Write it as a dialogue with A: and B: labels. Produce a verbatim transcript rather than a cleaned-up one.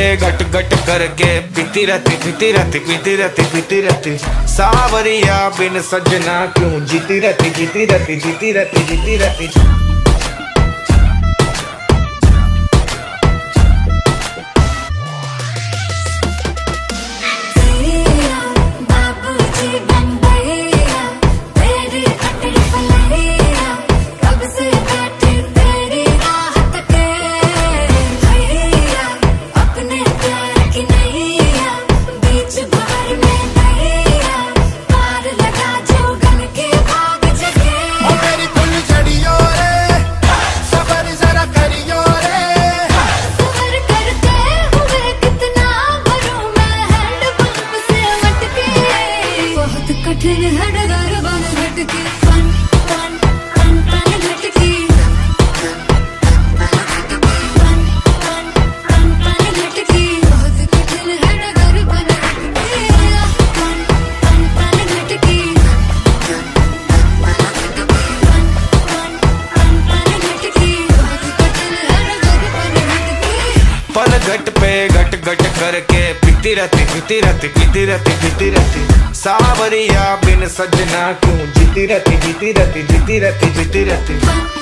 A: घट घट करके पीती रहती पीती रहती पीती रहती पीती रहती सावरिया बिन सजना क्यों जीती रहती जीती रहती जीती रहती जीती रहती। घट पे घट घट करके पीती रहती पीती रहती पीती रहती पीती रहती सावरिया बिन सजना क्यों जीती रहती जीती रहती जीती रहती जीती रहती।